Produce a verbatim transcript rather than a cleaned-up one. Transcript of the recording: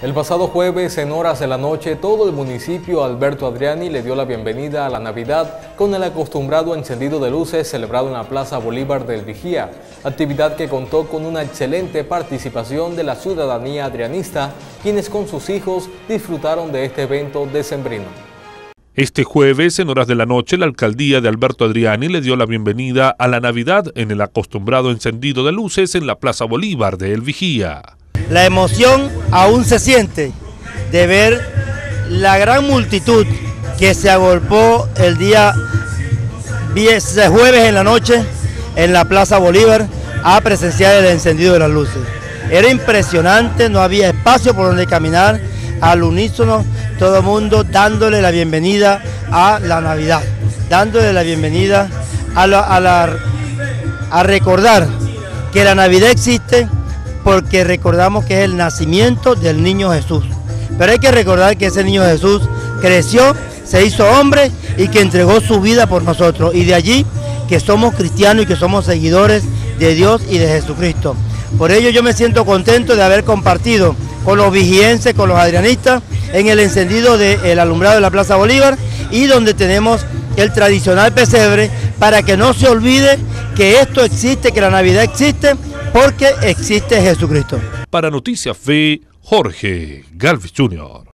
El pasado jueves, en horas de la noche, todo el municipio Alberto Adriani le dio la bienvenida a la Navidad con el acostumbrado encendido de luces celebrado en la Plaza Bolívar del Vigía, actividad que contó con una excelente participación de la ciudadanía adrianista, quienes con sus hijos disfrutaron de este evento decembrino. Este jueves, en horas de la noche, la alcaldía de Alberto Adriani le dio la bienvenida a la Navidad en el acostumbrado encendido de luces en la Plaza Bolívar de El Vigía. La emoción aún se siente de ver la gran multitud que se agolpó el día jueves en la noche en la Plaza Bolívar a presenciar el encendido de las luces. Era impresionante, no había espacio por donde caminar, al unísono, todo el mundo dándole la bienvenida a la Navidad, dándole la bienvenida a, la, a, la, a recordar que la Navidad existe, porque recordamos que es el nacimiento del niño Jesús. Pero hay que recordar que ese niño Jesús creció, se hizo hombre y que entregó su vida por nosotros. Y de allí que somos cristianos y que somos seguidores de Dios y de Jesucristo. Por ello yo me siento contento de haber compartido con los vigienses, con los adrianistas, en el encendido del alumbrado de la Plaza Bolívar y donde tenemos el tradicional pesebre para que no se olvide que esto existe, que la Navidad existe, porque existe Jesucristo. Para Noticias Fe, Jorge Galvis junior